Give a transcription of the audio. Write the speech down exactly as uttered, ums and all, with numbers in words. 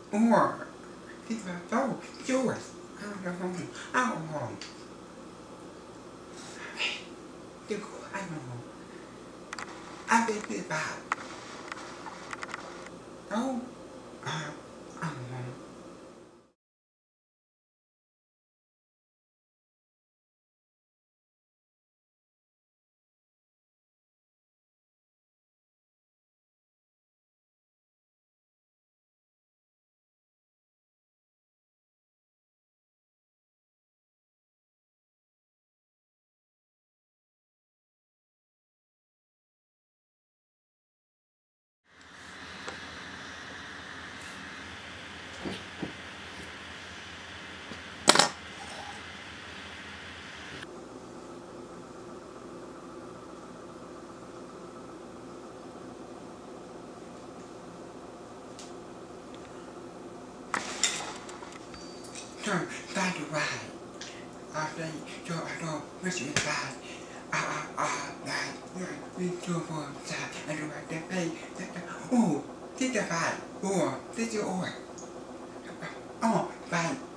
Or, he's like, oh, yours. I don't know. I don't know. Đừng có anh know. I bet you that. No. Uh, I don't know. Turn side to right. I say, so I go, which is bad. Ah, ah, ah, that, we do for that, and do like that, hey, that, oh, this is bad, or, this is all. Oh, bad.